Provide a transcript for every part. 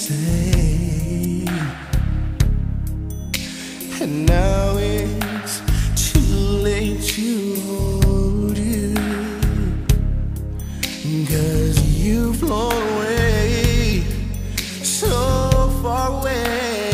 say, and now it's too late to hold you, 'cause you've flown away, so far away.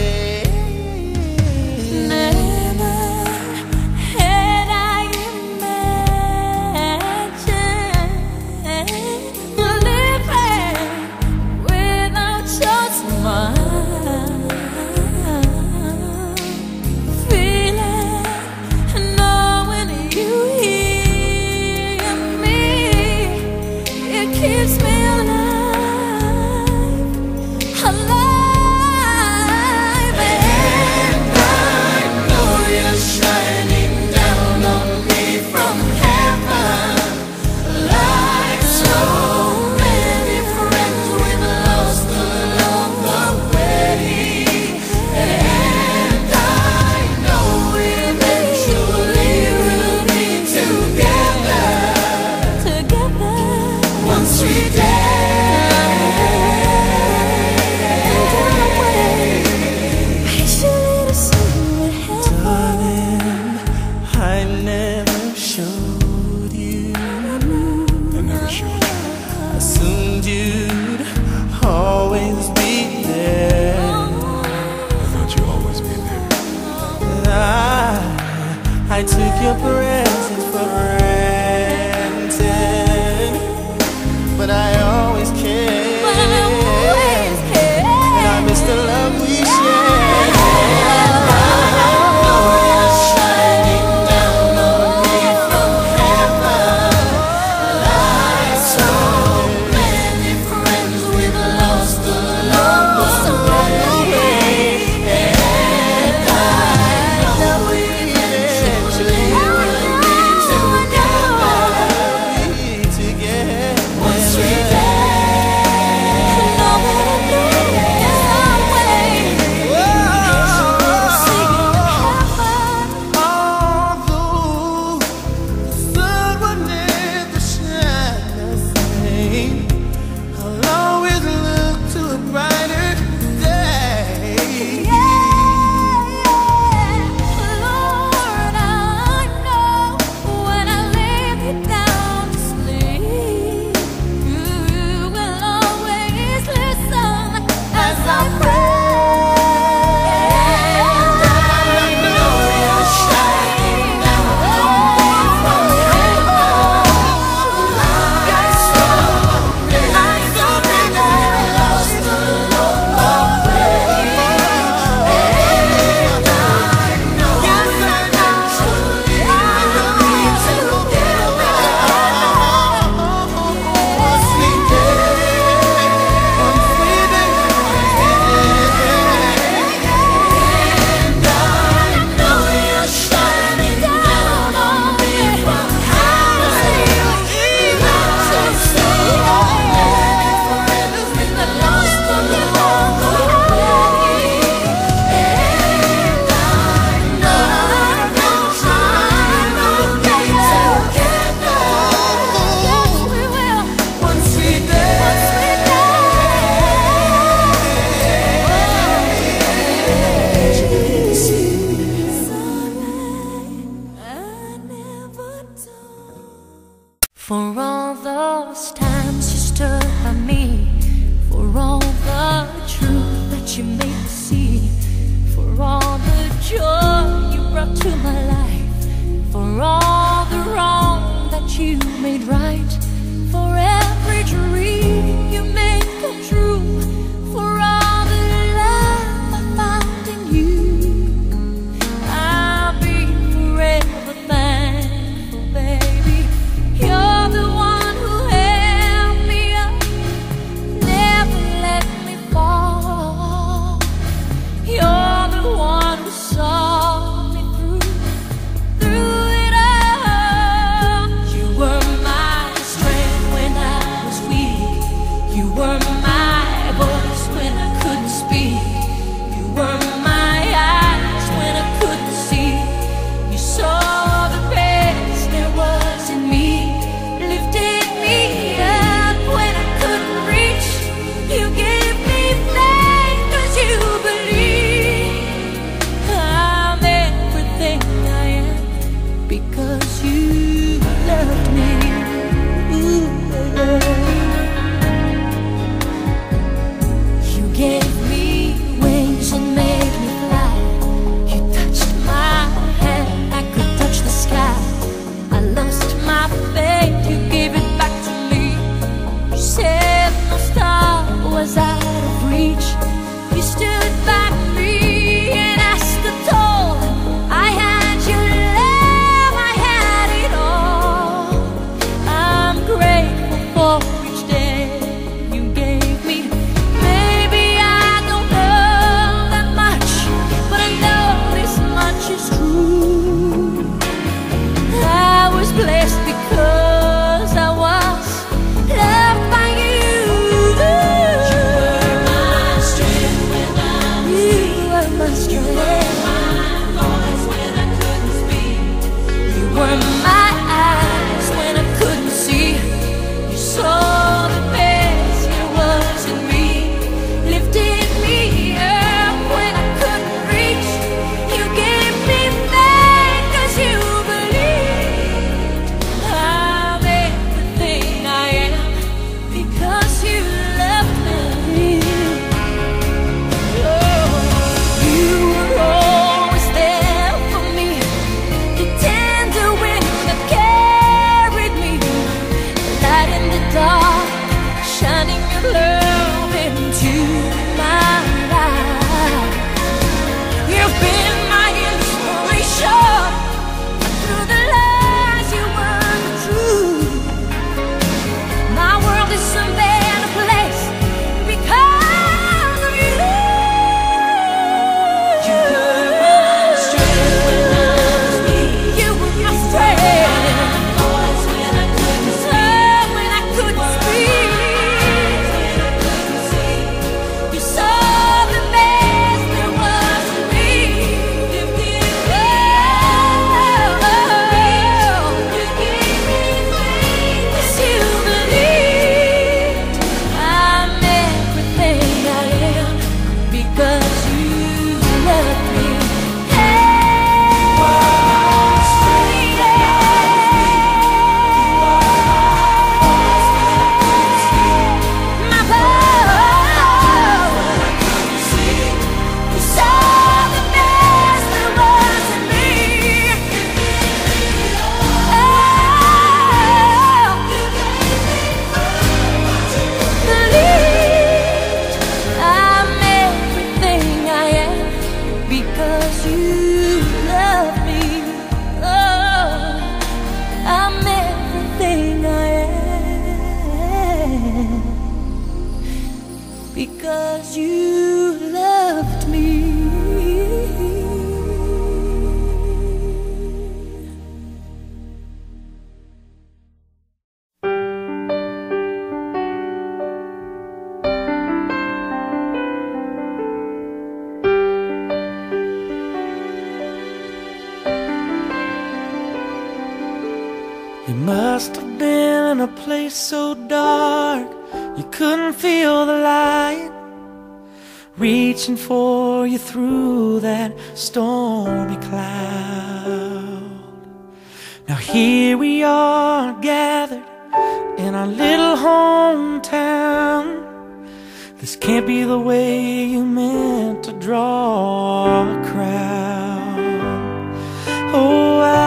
Assumed you'd always be there. I thought you'd always be there. I took your presence for granted, but I always cared. And I miss the love we shared. Together. reach. You stood by me and I stood tall. I had your love, I had it all. I'm grateful for each day you gave me. Maybe I don't know that much, but I know this much is true. I was blessed because I was loved by you. You were my strength when I was weak. You were my strength. You were my voice when I couldn't speak. You were my eyes when I couldn't see. You saw the best there was in me, lifted me up when I couldn't reach. You gave me faith 'cause you believed. I'm everything I am because you loved me. Oh, you were always there for me, the tender wind that carried me, the light in the dark, shining your love into my life. You've been my inspiration through the lies you weren't true. My world is a better place because of you. You were my strength when I was weak. You were my strength. Voice when I couldn't speak. When I couldn't speak. You saw the best there was in me. Lifted me up. You gave me faith 'cause you believed. I'm everything I am because you loved me. My power. You saw the best there was in me. Believed. I'm everything I am because you love me. Oh, I'm everything I am because you loved me. You must have been in a place so dark you couldn't feel the light, reaching for you through that stormy cloud. Now here we are gathered in our little hometown. This can't be the way you meant to draw a crowd. Oh,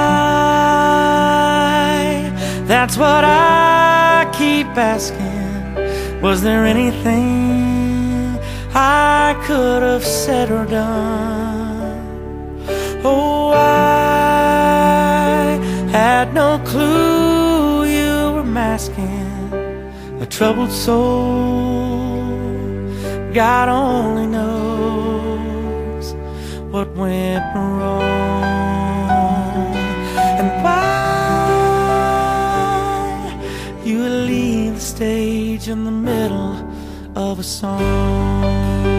that's what I keep asking. Was there anything I could have said or done? Oh, I had no clue you were masking a troubled soul. God only knows what went wrong and why you would leave the stage in the middle of a song.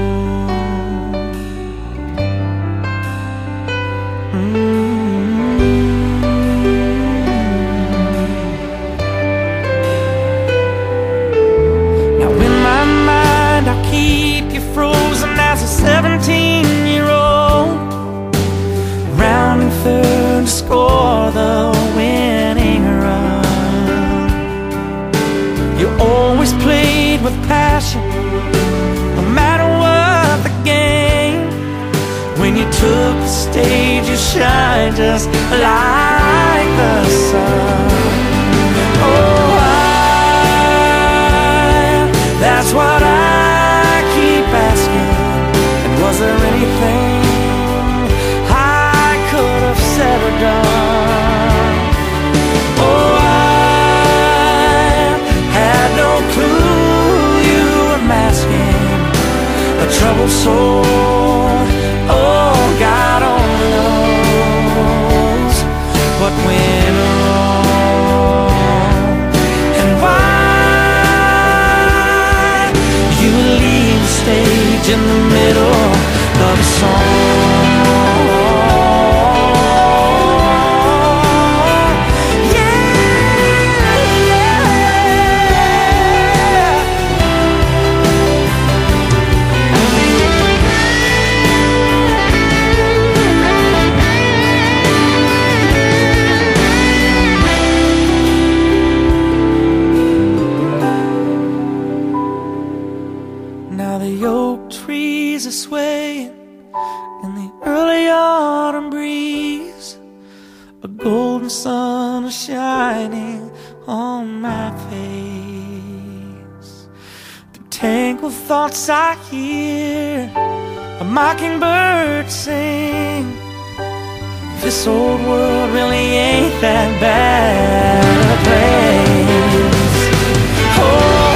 Now in my mind I'll keep you frozen as a 17-year-old, rounding third to score the winning run. You always played with passion, no matter what the game. When you took the stage, you shine just like the sun. Oh, that's what I keep asking. soul. Oh, God only knows what went wrong and why you leave the stage in the middle of a song. Now the oak trees are swaying in the early autumn breeze. A golden sun is shining on my face. Through tangled thoughts I hear a mockingbird sing. This old world really ain't that bad a place. Oh,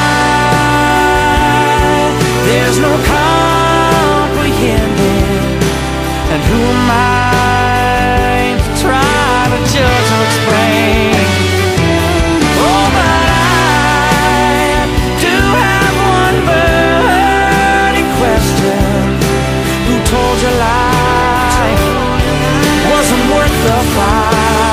there's no comprehending, and who am I to try to judge or explain? Oh, but I do have one burning question. Who told you life wasn't worth the fight?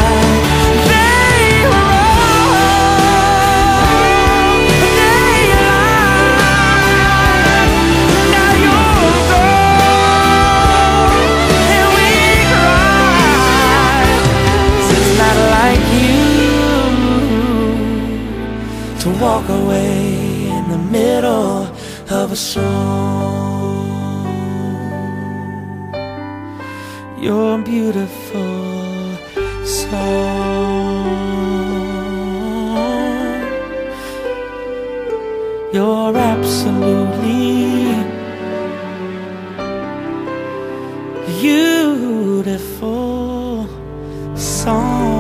To walk away in the middle of a song. You're a beautiful song. You're absolutely beautiful song.